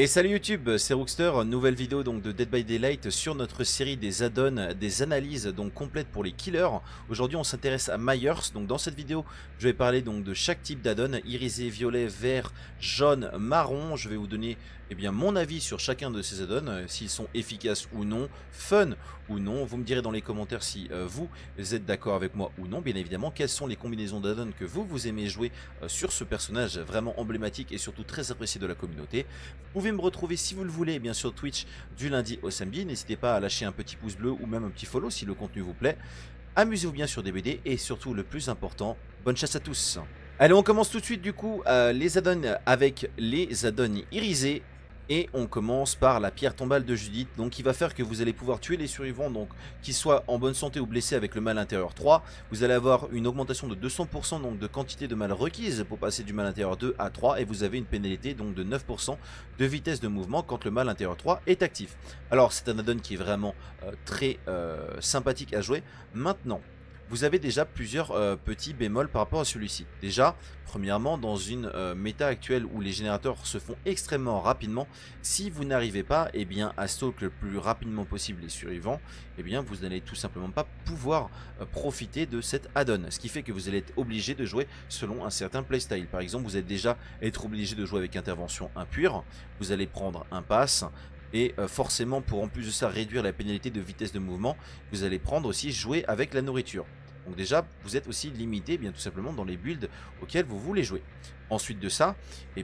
Et salut YouTube, c'est Rookster, nouvelle vidéo donc de Dead by Daylight sur notre série des add-ons, des analyses donc complètes pour les killers. Aujourd'hui on s'intéresse à Myers, donc dans cette vidéo je vais parler donc de chaque type d'add-on, irisé, violet, vert, jaune, marron. Je vais vous donner mon avis sur chacun de ces add-ons, s'ils sont efficaces ou non, fun ou non. Vous me direz dans les commentaires si vous êtes d'accord avec moi ou non, bien évidemment. Quelles sont les combinaisons d'add-ons que vous aimez jouer sur ce personnage vraiment emblématique et surtout très apprécié de la communauté. Vous pouvez me retrouver si vous le voulez bien sûr Twitch du lundi au samedi. N'hésitez pas à lâcher un petit pouce bleu ou même un petit follow si le contenu vous plaît. Amusez-vous bien sur des BD et surtout le plus important, bonne chasse à tous. Allez, on commence tout de suite du coup les add-ons avec les add-ons irisés. Et on commence par la pierre tombale de Judith, donc qui va faire que vous allez pouvoir tuer les survivants, donc qu'ils soient en bonne santé ou blessés avec le mal intérieur 3. Vous allez avoir une augmentation de 200% donc de quantité de mal requise pour passer du mal intérieur 2 à 3, et vous avez une pénalité donc de 9% de vitesse de mouvement quand le mal intérieur 3 est actif. Alors c'est un add-on qui est vraiment très sympathique à jouer. Maintenant, vous avez déjà plusieurs petits bémols par rapport à celui-ci. Déjà, premièrement, dans une méta actuelle où les générateurs se font extrêmement rapidement, si vous n'arrivez pas à stalk le plus rapidement possible les survivants, vous n'allez tout simplement pas pouvoir profiter de cet add-on. Ce qui fait que vous allez être obligé de jouer selon un certain playstyle. Par exemple, vous allez déjà être obligé de jouer avec intervention impure, vous allez prendre un pass. Et forcément, pour en plus de ça réduire la pénalité de vitesse de mouvement, vous allez prendre aussi jouer avec la nourriture. Donc déjà, vous êtes aussi limité tout simplement dans les builds auxquels vous voulez jouer. Ensuite de ça,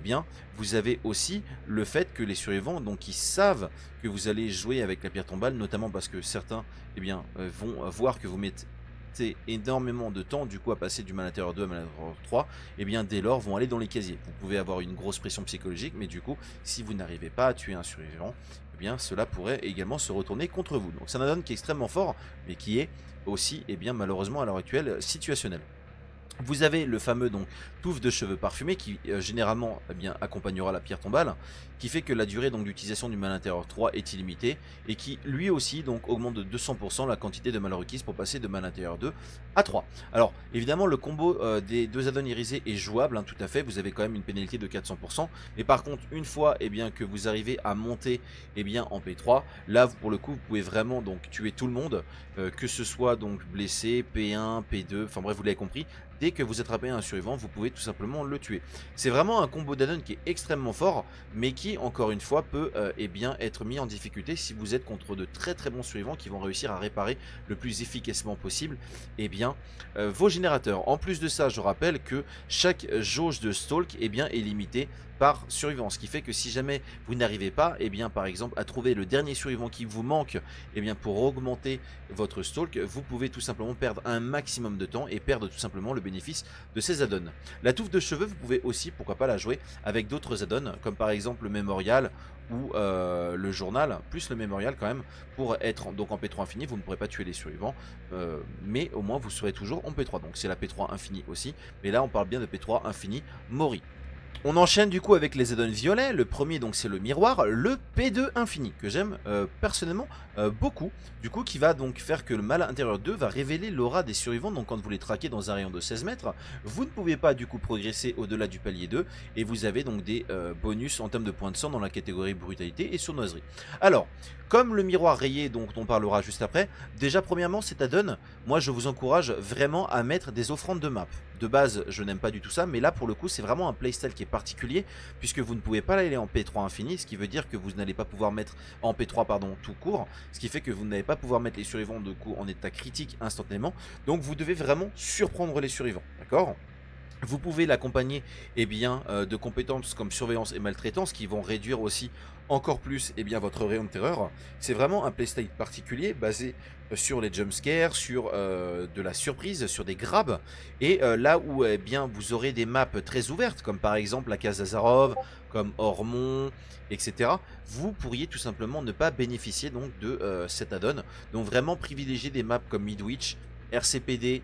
vous avez aussi le fait que les survivants, donc ils savent que vous allez jouer avec la pierre tombale, notamment parce que certains vont voir que vous mettez énormément de temps du coup à passer du mal intérieur 2 à mal intérieur 3, dès lors vont aller dans les casiers. Vous pouvez avoir une grosse pression psychologique, mais du coup, si vous n'arrivez pas à tuer un survivant, cela pourrait également se retourner contre vous. Donc c'est un add-on qui est extrêmement fort, mais qui est aussi, malheureusement à l'heure actuelle, situationnel. Vous avez le fameux touffe de cheveux parfumé qui généralement accompagnera la pierre tombale, qui fait que la durée d'utilisation du mal intérieur 3 est illimitée et qui lui aussi augmente de 200% la quantité de mal requise pour passer de mal intérieur 2 à 3. Alors évidemment le combo des deux add-ons irisés est jouable, tout à fait. Vous avez quand même une pénalité de 400%, mais par contre une fois que vous arrivez à monter en P3, là pour le coup vous pouvez vraiment tuer tout le monde, que ce soit blessé, P1, P2, enfin bref vous l'avez compris. Dès que vous attrapez un survivant, vous pouvez tout simplement le tuer. C'est vraiment un combo d'add-on qui est extrêmement fort, mais qui, encore une fois, peut être mis en difficulté si vous êtes contre de très bons survivants qui vont réussir à réparer le plus efficacement possible vos générateurs. En plus de ça, je rappelle que chaque jauge de stalk est limitée par survivant, ce qui fait que si jamais vous n'arrivez pas par exemple à trouver le dernier survivant qui vous manque pour augmenter votre stalk, vous pouvez tout simplement perdre un maximum de temps et perdre tout simplement le bénéfice de ces add-ons. La touffe de cheveux, vous pouvez aussi pourquoi pas la jouer avec d'autres add-ons comme par exemple le mémorial ou le journal, plus le mémorial quand même, pour être donc en P3 infini. Vous ne pourrez pas tuer les survivants, mais au moins vous serez toujours en P3, donc c'est la P3 infini aussi, mais là on parle bien de P3 infini Mori. On enchaîne du coup avec les add-ons violets. Le premier donc c'est le miroir, le P2 infini que j'aime personnellement beaucoup, du coup qui va donc faire que le mal intérieur 2 va révéler l'aura des survivants. Donc quand vous les traquez dans un rayon de 16 mètres, vous ne pouvez pas du coup progresser au-delà du palier 2 et vous avez donc des bonus en termes de points de sang dans la catégorie brutalité et sournoiserie. Alors comme le miroir rayé dont on parlera juste après, déjà premièrement cet add-on, moi je vous encourage vraiment à mettre des offrandes de map. De base je n'aime pas du tout ça, mais là pour le coup c'est vraiment un playstyle qui est particulier puisque vous ne pouvez pas aller en P3 infini, ce qui veut dire que vous n'allez pas pouvoir mettre en P3 pardon tout court, ce qui fait que vous n'allez pas pouvoir mettre les survivants de coup en état critique instantanément, donc vous devez vraiment surprendre les survivants, d'accord ? Vous pouvez l'accompagner de compétences comme surveillance et maltraitance qui vont réduire aussi encore plus votre rayon de terreur. C'est vraiment un playstyle particulier basé sur les jumpscares, sur de la surprise, sur des grabs. Et là où vous aurez des maps très ouvertes comme par exemple la case Azarov, comme Ormont, etc. Vous pourriez tout simplement ne pas bénéficier donc de cet add-on. Donc vraiment privilégier des maps comme Midwich, RCPD,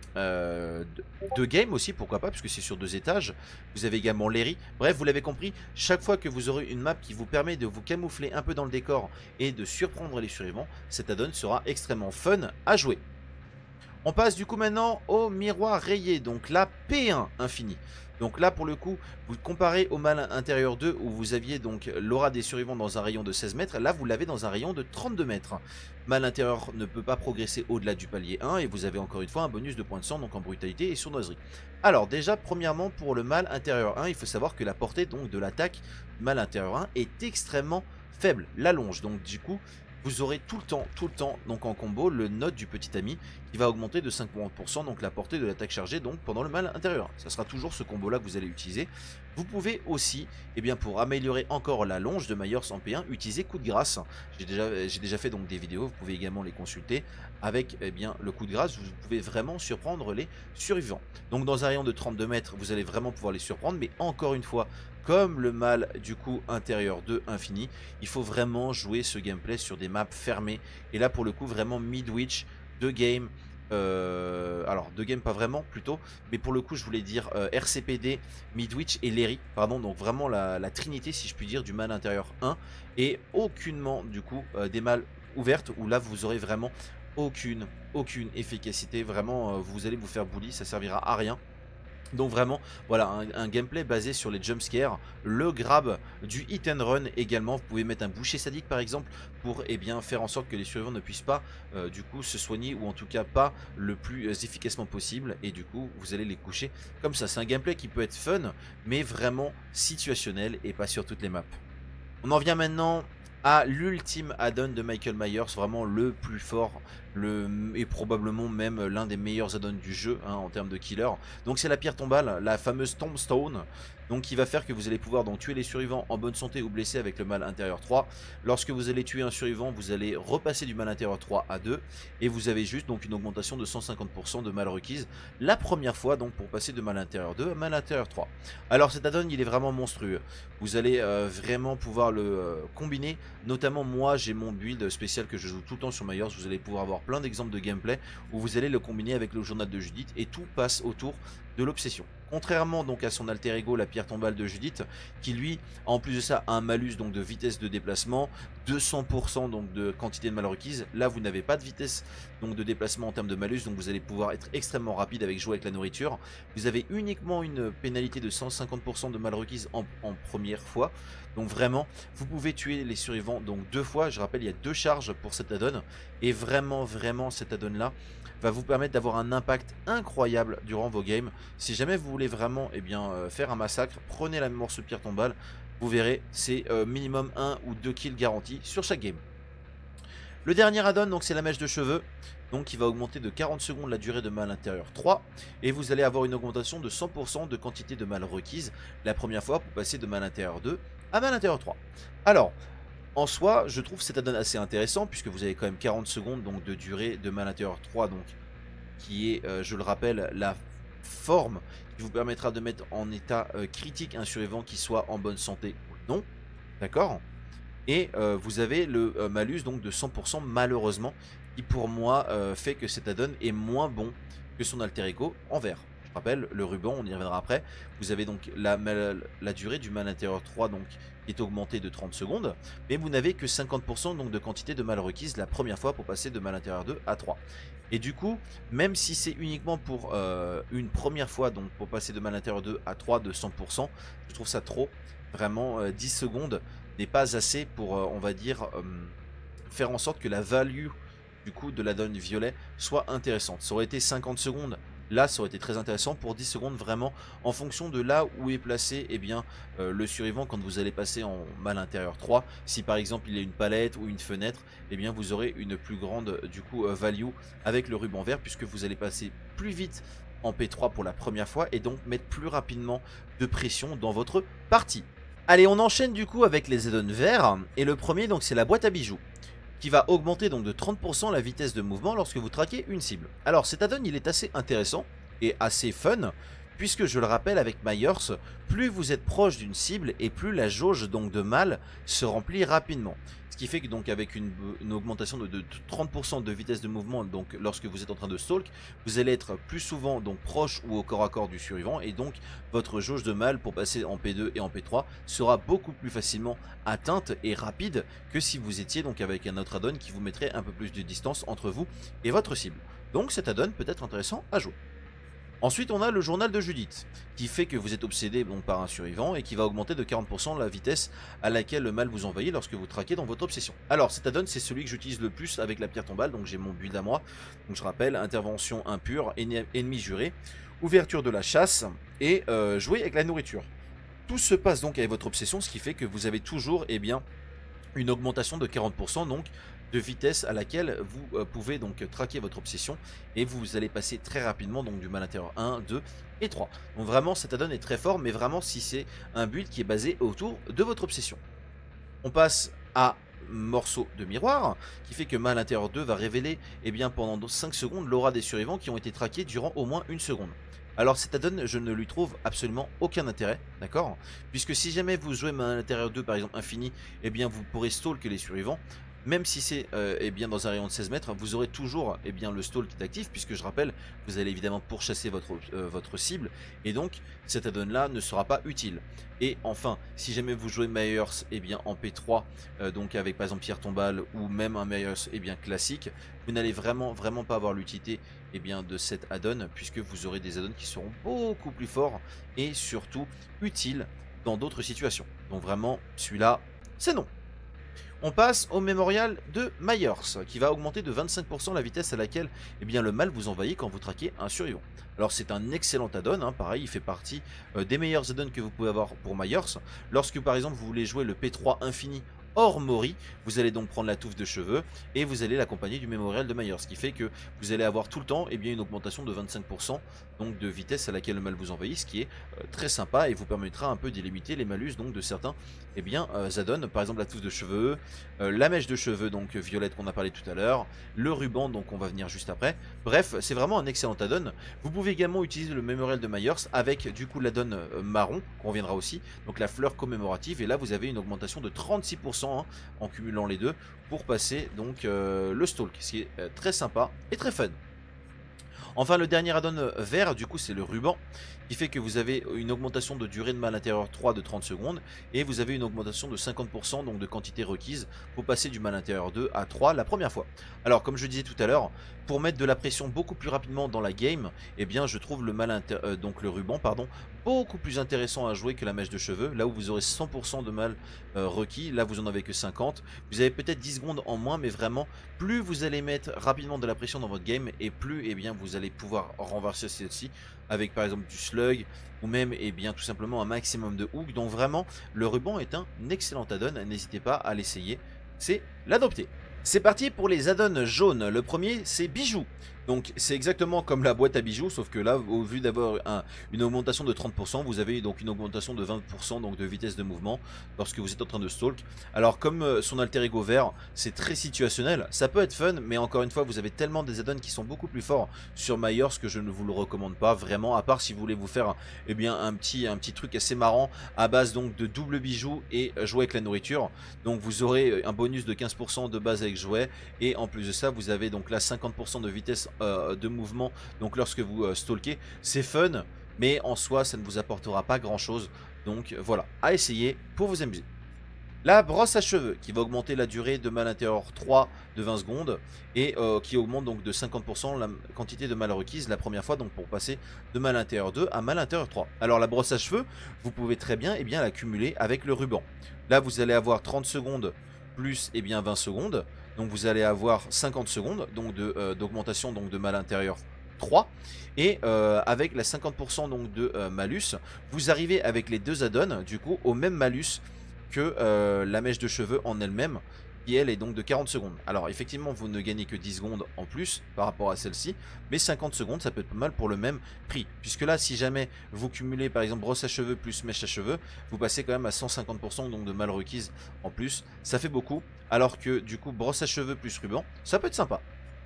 de game aussi pourquoi pas puisque c'est sur 2 étages. Vous avez également Lery. Bref vous l'avez compris, chaque fois que vous aurez une map qui vous permet de vous camoufler un peu dans le décor et de surprendre les survivants, cet add-on sera extrêmement fun à jouer. On passe du coup maintenant au miroir rayé, donc la P1 infini. Donc là pour le coup, vous comparez au mal intérieur 2 où vous aviez donc l'aura des survivants dans un rayon de 16 mètres, là vous l'avez dans un rayon de 32 mètres. Mal intérieur ne peut pas progresser au-delà du palier 1 et vous avez encore une fois un bonus de points de sang donc en brutalité et sournoiserie. Alors déjà premièrement pour le mal intérieur 1, il faut savoir que la portée donc de l'attaque mal intérieur 1 est extrêmement faible, l'allonge, donc du coup vous aurez tout le temps, donc en combo, le note du petit ami qui va augmenter de 50%, donc la portée de l'attaque chargée, donc pendant le mal intérieur. Ça sera toujours ce combo-là que vous allez utiliser. Vous pouvez aussi, eh bien, pour améliorer encore la longe de Myers en P1, utiliser coup de grâce. J'ai déjà fait donc des vidéos, vous pouvez également les consulter. Avec eh bien, le coup de grâce, vous pouvez vraiment surprendre les survivants. Donc dans un rayon de 32 mètres, vous allez vraiment pouvoir les surprendre, mais encore une fois, comme le mal du coup intérieur de infini, il faut vraiment jouer ce gameplay sur des maps fermées. Et là pour le coup vraiment midwich, 2 games, alors 2 games pas vraiment plutôt, mais pour le coup je voulais dire RCPD, midwich et Lery, pardon, donc vraiment la trinité si je puis dire du mal intérieur 1 et aucunement du coup des mâles ouvertes où là vous aurez vraiment aucune efficacité, vraiment vous allez vous faire bully, ça servira à rien. Donc vraiment, voilà, un gameplay basé sur les jumpscares, le grab, du hit and run également. Vous pouvez mettre un boucher sadique par exemple pour eh bien, faire en sorte que les survivants ne puissent pas du coup se soigner ou en tout cas pas le plus efficacement possible. Et du coup, vous allez les coucher comme ça. C'est un gameplay qui peut être fun, mais vraiment situationnel et pas sur toutes les maps. On en vient maintenant à l'ultime add-on de Michael Myers, vraiment le plus fort, et probablement même l'un des meilleurs add-ons du jeu hein, en termes de killer. Donc c'est la pierre tombale, la fameuse Tombstone, donc qui va faire que vous allez pouvoir donc tuer les survivants en bonne santé ou blessés avec le mal intérieur 3. Lorsque vous allez tuer un survivant, vous allez repasser du mal intérieur 3 à 2 et vous avez juste donc une augmentation de 150% de mal requise la première fois donc pour passer de mal intérieur 2 à mal intérieur 3. Alors cet add-on il est vraiment monstrueux. Vous allez vraiment pouvoir le combiner. Notamment moi j'ai mon build spécial que je joue tout le temps sur Myers. Vous allez pouvoir avoir plein d'exemples de gameplay où vous allez le combiner avec le journal de Judith et tout passe autour de l'obsession. Contrairement donc à son alter ego la pierre tombale de Judith qui lui en plus de ça a un malus donc de vitesse de déplacement, 200% donc de quantité de mal requise. Là vous n'avez pas de vitesse donc de déplacement en termes de malus, donc vous allez pouvoir être extrêmement rapide avec jouer avec la nourriture. Vous avez uniquement une pénalité de 150% de mal requise en première fois. Donc vraiment vous pouvez tuer les survivants donc 2 fois. Je rappelle il y a 2 charges pour cet add-on et vraiment cet add-on là va vous permettre d'avoir un impact incroyable durant vos games. Si jamais vous voulez vraiment eh bien, faire un massacre, prenez la morceau de pierre tombale, vous verrez c'est minimum 1 ou 2 kills garantis sur chaque game. Le dernier add-on donc c'est la mèche de cheveux, donc qui va augmenter de 40 secondes la durée de mal intérieur 3 et vous allez avoir une augmentation de 100% de quantité de mal requise la première fois pour passer de mal intérieur 2 à mal intérieur 3. Alors en soi, je trouve cet add-on assez intéressant puisque vous avez quand même 40 secondes donc, de durée de mal intérieur 3 donc, qui est, je le rappelle, la forme qui vous permettra de mettre en état critique un survivant qui soit en bonne santé ou non. D'accord. Et vous avez le malus donc, de 100% malheureusement qui pour moi fait que cet add-on est moins bon que son alter ego en vert. Je rappelle, le ruban, on y reviendra après. Vous avez donc la durée du mal intérieur 3 donc, qui est augmentée de 30 secondes, mais vous n'avez que 50% donc, de quantité de mal requise la première fois pour passer de mal intérieur 2 à 3. Et du coup, même si c'est uniquement pour une première fois, donc pour passer de mal intérieur 2 à 3 de 100%, je trouve ça trop. Vraiment, 10 secondes n'est pas assez pour, on va dire, faire en sorte que la value du coup de la donne violet soit intéressante. Ça aurait été 50 secondes. Là, ça aurait été très intéressant pour 10 secondes, vraiment, en fonction de là où est placé eh bien, le survivant quand vous allez passer en mal intérieur 3. Si par exemple il y a une palette ou une fenêtre, eh bien, vous aurez une plus grande du coup value avec le ruban vert puisque vous allez passer plus vite en P3 pour la première fois et donc mettre plus rapidement de pression dans votre partie. Allez, on enchaîne du coup avec les add-ons verts et le premier donc c'est la boîte à bijoux, qui va augmenter donc de 30% la vitesse de mouvement lorsque vous traquez une cible. Alors cet add-on il est assez intéressant et assez fun, puisque je le rappelle avec Myers, plus vous êtes proche d'une cible et plus la jauge donc de mal se remplit rapidement. Ce qui fait que donc avec une augmentation de 30% de vitesse de mouvement, donc lorsque vous êtes en train de stalk, vous allez être plus souvent donc proche ou au corps à corps du survivant et donc votre jauge de mal pour passer en P2 et en P3 sera beaucoup plus facilement atteinte et rapide que si vous étiez donc avec un autre add-on qui vous mettrait un peu plus de distance entre vous et votre cible. Donc cet add-on peut être intéressant à jouer. Ensuite, on a le journal de Judith, qui fait que vous êtes obsédé donc, par un survivant et qui va augmenter de 40% la vitesse à laquelle le mal vous envahit lorsque vous traquez dans votre obsession. Alors, cet add-on, c'est celui que j'utilise le plus avec la pierre tombale, donc j'ai mon build à moi. Donc je rappelle, intervention impure, ennemi juré, ouverture de la chasse et jouer avec la nourriture. Tout se passe donc avec votre obsession, ce qui fait que vous avez toujours une augmentation de 40% donc de vitesse à laquelle vous pouvez donc traquer votre obsession et vous allez passer très rapidement donc du mal intérieur 1, 2 et 3. Donc vraiment cet add-on est très fort, mais vraiment si c'est un build qui est basé autour de votre obsession. On passe à morceau de miroir qui fait que mal intérieur 2 va révéler pendant 5 secondes l'aura des survivants qui ont été traqués durant au moins 1 seconde. Alors cet add-on, je ne lui trouve absolument aucun intérêt, d'accord? Puisque si jamais vous jouez mal intérieur 2 par exemple infini, vous pourrez stalk les survivants. Même si c'est dans un rayon de 16 mètres, vous aurez toujours le stall qui est actif, puisque je rappelle, vous allez évidemment pourchasser votre cible, et donc cet add-on là ne sera pas utile. Et enfin, si jamais vous jouez Myers en P3, donc avec par exemple pierre tombale ou même un Myers classique, vous n'allez vraiment pas avoir l'utilité de cet add-on, puisque vous aurez des add-ons qui seront beaucoup plus forts et surtout utiles dans d'autres situations. Donc vraiment, celui-là, c'est non. On passe au mémorial de Myers, qui va augmenter de 25% la vitesse à laquelle le mal vous envahit quand vous traquez un survivant. Alors c'est un excellent add-on, hein, pareil, il fait partie des meilleurs add-ons que vous pouvez avoir pour Myers. Lorsque par exemple vous voulez jouer le P3 infini hors Mori, vous allez donc prendre la touffe de cheveux et vous allez l'accompagner du mémorial de Myers, ce qui fait que vous allez avoir tout le temps une augmentation de 25% donc de vitesse à laquelle le mal vous envahit, ce qui est très sympa et vous permettra un peu d'éliminer les malus donc de certains add-ons, par exemple la touffe de cheveux, la mèche de cheveux donc violette qu'on a parlé tout à l'heure, le ruban donc on va venir juste après. Bref, c'est vraiment un excellent add-on. Vous pouvez également utiliser le mémorial de Myers avec du coup l'add-on marron qu'on reviendra aussi, donc la fleur commémorative, et là vous avez une augmentation de 36% en cumulant les deux pour passer donc le stalk, ce qui est très sympa et très fun. Enfin le dernier add-on vert du coup c'est le ruban, qui fait que vous avez une augmentation de durée de mal intérieur 3 de 30 secondes et vous avez une augmentation de 50% donc de quantité requise pour passer du mal intérieur 2 à 3 la première fois. Alors comme je disais tout à l'heure, pour mettre de la pression beaucoup plus rapidement dans la game, je trouve le le ruban beaucoup plus intéressant à jouer que la mèche de cheveux. Là où vous aurez 100% de mal requis, là vous en avez que 50. Vous avez peut-être 10 secondes en moins, mais vraiment plus vous allez mettre rapidement de la pression dans votre game et plus vous allez pouvoir renverser celle-ci avec par exemple du slug ou même tout simplement un maximum de hook. Donc vraiment le ruban est un excellent add-on, n'hésitez pas à l'essayer, c'est l'adopter. C'est parti pour les add-ons jaunes. Le premier c'est bijoux. Donc c'est exactement comme la boîte à bijoux, sauf que là au vu d'avoir une augmentation de 30%, vous avez donc une augmentation de 20% donc de vitesse de mouvement lorsque vous êtes en train de stalk. Alors comme son alter ego vert, c'est très situationnel, ça peut être fun, mais encore une fois vous avez tellement des add-ons qui sont beaucoup plus forts sur Myers que je ne vous le recommande pas vraiment, à part si vous voulez vous faire un petit truc assez marrant à base donc de double bijoux et jouer avec la nourriture. Donc vous aurez un bonus de 15% de base avec jouet, et en plus de ça vous avez donc là 50% de vitesse de mouvement donc lorsque vous stalkez. C'est fun, mais en soi ça ne vous apportera pas grand chose, donc voilà, à essayer pour vous amuser. La brosse à cheveux qui va augmenter la durée de mal intérieur 3 de 20 secondes et qui augmente donc de 50% la quantité de mal requise la première fois, donc pour passer de mal intérieur 2 à mal intérieur 3. Alors la brosse à cheveux, vous pouvez très bien l'accumuler avec le ruban. Là vous allez avoir 30 secondes plus 20 secondes, donc vous allez avoir 50 secondes donc d'augmentation donc de mal intérieur 3, et avec la 50% donc de malus, vous arrivez avec les deux add-ons du coup au même malus que la mèche de cheveux en elle-même, qui elle est donc de 40 secondes. Alors effectivement vous ne gagnez que 10 secondes en plus par rapport à celle-ci, mais 50 secondes ça peut être pas mal pour le même prix, puisque là si jamais vous cumulez par exemple brosse à cheveux plus mèche à cheveux, vous passez quand même à 150% donc de mal requise en plus, ça fait beaucoup, alors que du coup brosse à cheveux plus ruban, ça peut être sympa.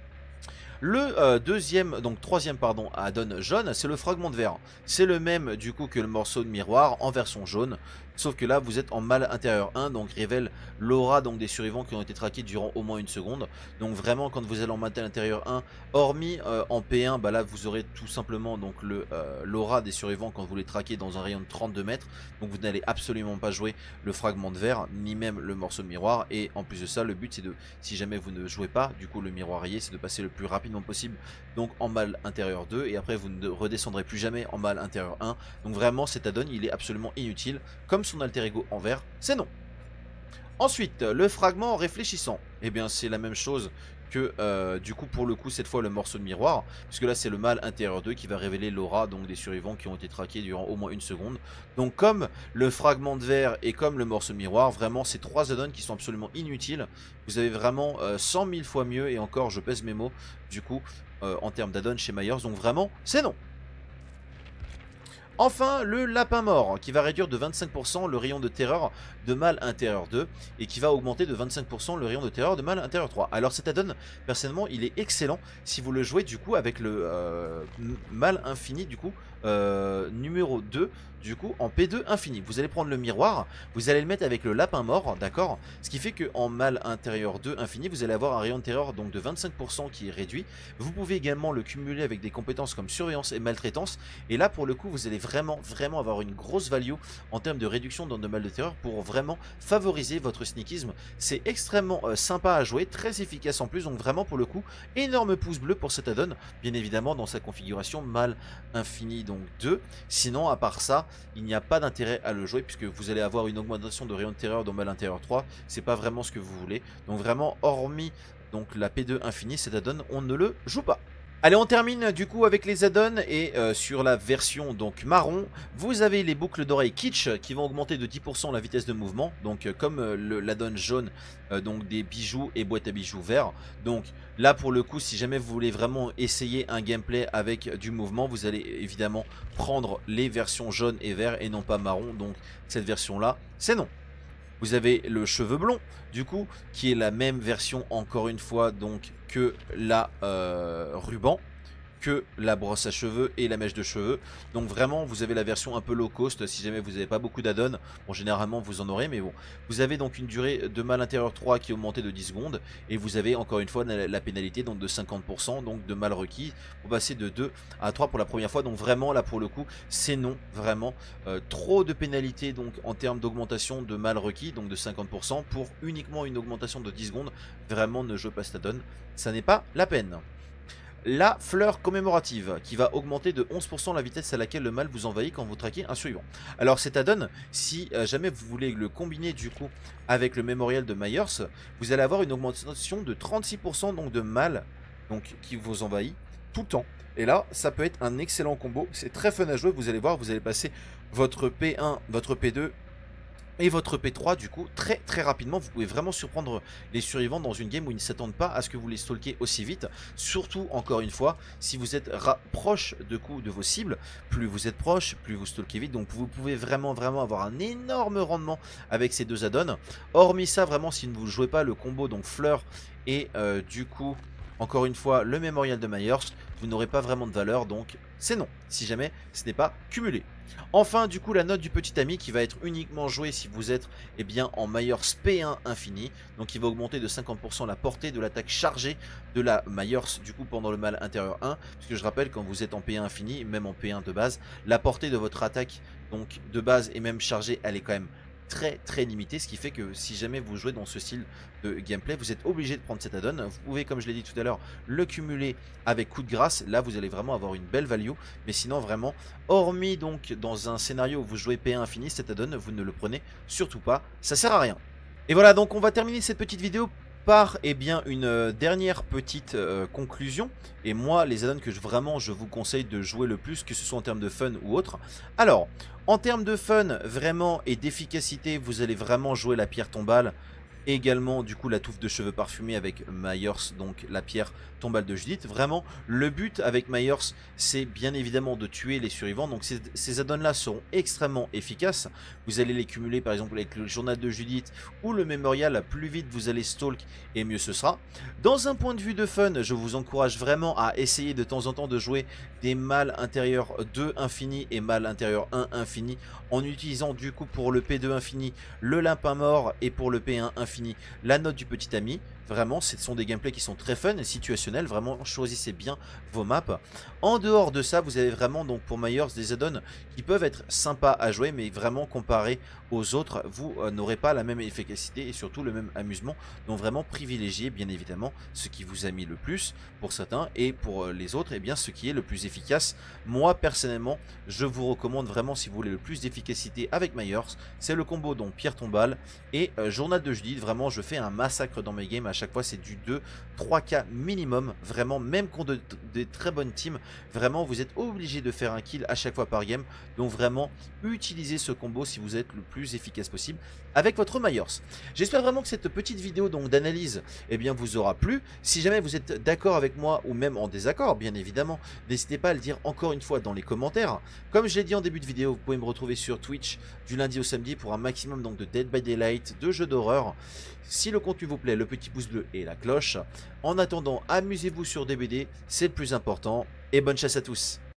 Le troisième add-on jaune, c'est le fragment de verre. C'est le même du coup que le morceau de miroir en version jaune. Sauf que là vous êtes en mal intérieur 1, donc révèle l'aura donc des survivants qui ont été traqués durant au moins une seconde. Donc vraiment quand vous allez en mal intérieur 1, hormis en P1, bah là vous aurez tout simplement donc l'aura des survivants quand vous les traquez dans un rayon de 32 mètres. Donc vous n'allez absolument pas jouer le fragment de verre, ni même le morceau de miroir. Et en plus de ça, le but c'est de, si jamais vous ne jouez pas, du coup le miroirier, c'est de passer le plus rapidement possible donc en mal intérieur 2. Et après vous ne redescendrez plus jamais en mal intérieur 1. Donc vraiment cet add-on il est absolument inutile. Comme son alter ego en vert, c'est non. Ensuite, le fragment réfléchissant. Eh bien c'est la même chose que du coup pour le coup cette fois le morceau de miroir, puisque là c'est le mal intérieur 2 qui va révéler l'aura donc des survivants qui ont été traqués durant au moins une seconde. Donc comme le fragment de verre et comme le morceau de miroir, vraiment ces trois add-ons qui sont absolument inutiles. Vous avez vraiment 100 000 fois mieux, et encore je pèse mes mots du coup en termes d'add-on chez Myers, donc vraiment c'est non. Enfin, le lapin mort, qui va réduire de 25% le rayon de terreur de mal intérieur 2 et qui va augmenter de 25% le rayon de terreur de mal intérieur 3. Alors cet add-on, personnellement, il est excellent si vous le jouez du coup avec le mal infini du coup numéro 2 du coup en P2 infini. Vous allez prendre le miroir, vous allez le mettre avec le lapin mort, d'accord? Ce qui fait que en mal intérieur 2 infini, vous allez avoir un rayon de terreur donc de 25% qui est réduit. Vous pouvez également le cumuler avec des compétences comme surveillance et maltraitance. Et là pour le coup, vous allez vraiment avoir une grosse value en termes de réduction dans de mal de terreur pour vraiment favoriser votre sneakisme. C'est extrêmement sympa à jouer, très efficace en plus. Donc vraiment pour le coup, énorme pouce bleu pour cet add-on. Bien évidemment dans sa configuration mal infini donc 2. Sinon à part ça, il n'y a pas d'intérêt à le jouer puisque vous allez avoir une augmentation de rayon de terreur dans mal intérieur 3. C'est pas vraiment ce que vous voulez. Donc vraiment hormis donc la P2 infini, cet add-on on ne le joue pas. Allez, on termine du coup avec les add-ons et sur la version donc marron, vous avez les boucles d'oreilles kitsch qui vont augmenter de 10% la vitesse de mouvement, donc comme l'add-on jaune, donc des bijoux et boîtes à bijoux verts. Donc là pour le coup, si jamais vous voulez vraiment essayer un gameplay avec du mouvement, vous allez évidemment prendre les versions jaune et vert et non pas marron, donc cette version là, c'est non. Vous avez le cheveu blond, du coup, qui est la même version encore une fois donc que la ruban, que la brosse à cheveux et la mèche de cheveux. Donc vraiment vous avez la version un peu low cost si jamais vous n'avez pas beaucoup d'add-on. Bon généralement vous en aurez mais bon. Vous avez donc une durée de mal intérieur 3 qui est augmentée de 10 secondes. Et vous avez encore une fois la pénalité donc de 50% donc de mal requis. Pour passer de 2 à 3 pour la première fois. Donc vraiment là pour le coup c'est non. Vraiment trop de pénalité donc en termes d'augmentation de mal requis. Donc de 50% pour uniquement une augmentation de 10 secondes. Vraiment ne jouez pas cet add-on. Ça n'est pas la peine. La fleur commémorative qui va augmenter de 11% la vitesse à laquelle le mal vous envahit quand vous traquez un survivant. Alors cet add-on, si jamais vous voulez le combiner du coup avec le mémorial de Myers, vous allez avoir une augmentation de 36% donc de mal donc, qui vous envahit tout le temps. Et là, ça peut être un excellent combo. C'est très fun à jouer, vous allez voir, vous allez passer votre P1, votre P2 et votre P3 du coup très rapidement. Vous pouvez vraiment surprendre les survivants dans une game où ils ne s'attendent pas à ce que vous les stalkez aussi vite. Surtout encore une fois si vous êtes proche de vos cibles, plus vous êtes proche, plus vous stalkez vite. Donc vous pouvez vraiment avoir un énorme rendement avec ces deux add-ons. Hormis ça, vraiment si vous ne jouez pas le combo donc fleur et du coup encore une fois le mémorial de Myers, vous n'aurez pas vraiment de valeur, donc c'est non si jamais ce n'est pas cumulé. Enfin du coup la note du petit ami qui va être uniquement jouée si vous êtes bien en Myers P1 infini, donc il va augmenter de 50% la portée de l'attaque chargée de la Myers du coup pendant le mal intérieur 1, puisque je rappelle quand vous êtes en P1 infini, même en P1 de base, la portée de votre attaque donc de base et même chargée elle est quand même très limité, ce qui fait que si jamais vous jouez dans ce style de gameplay, vous êtes obligé de prendre cet add-on. Vous pouvez, comme je l'ai dit tout à l'heure, le cumuler avec coup de grâce. Là vous allez vraiment avoir une belle value, mais sinon vraiment, hormis donc dans un scénario où vous jouez P1 infini, cet add-on vous ne le prenez surtout pas, ça sert à rien. Et voilà, donc on va terminer cette petite vidéo par une dernière petite conclusion. Et moi les add-ons que vraiment je vous conseille de jouer le plus, que ce soit en termes de fun ou autre. Alors en termes de fun vraiment et d'efficacité, vous allez vraiment jouer la pierre tombale également du coup la touffe de cheveux parfumée avec Myers, donc la pierre tombale de Judith. Vraiment, le but avec Myers, c'est bien évidemment de tuer les survivants. Donc ces add-ons là seront extrêmement efficaces. Vous allez les cumuler par exemple avec le journal de Judith ou le mémorial. Plus vite vous allez stalk et mieux ce sera. Dans un point de vue de fun, je vous encourage vraiment à essayer de temps en temps de jouer des mâles intérieurs 2 infini et mâles intérieurs 1 infini, en utilisant du coup pour le P2 infini le lapin mort et pour le P1 infini la note du petit ami. Vraiment, ce sont des gameplays qui sont très fun et situationnels. Vraiment, choisissez bien vos maps. En dehors de ça, vous avez vraiment donc pour Myers des add-ons qui peuvent être sympas à jouer, mais vraiment comparé aux autres, vous n'aurez pas la même efficacité et surtout le même amusement. Donc vraiment privilégiez bien évidemment ce qui vous a mis le plus pour certains, et pour les autres, et bien ce qui est le plus efficace. Moi personnellement, je vous recommande vraiment, si vous voulez le plus d'efficacité avec Myers, c'est le combo donc pierre tombale et journal de Judith. Vraiment, je fais un massacre dans mes games. À chaque fois, c'est du 2-3K minimum. Vraiment, même contre des très bonnes teams, vraiment, vous êtes obligé de faire un kill à chaque fois par game. Donc vraiment, utilisez ce combo si vous êtes le plus efficace possible avec votre Myers. J'espère vraiment que cette petite vidéo donc d'analyse bien vous aura plu. Si jamais vous êtes d'accord avec moi ou même en désaccord, bien évidemment, n'hésitez pas à le dire encore une fois dans les commentaires. Comme je l'ai dit en début de vidéo, vous pouvez me retrouver sur Twitch du lundi au samedi pour un maximum donc de Dead by Daylight, de jeux d'horreur. Si le contenu vous plaît, le petit pouce bleu et la cloche. En attendant, amusez-vous sur DBD, c'est le plus important. Et bonne chasse à tous.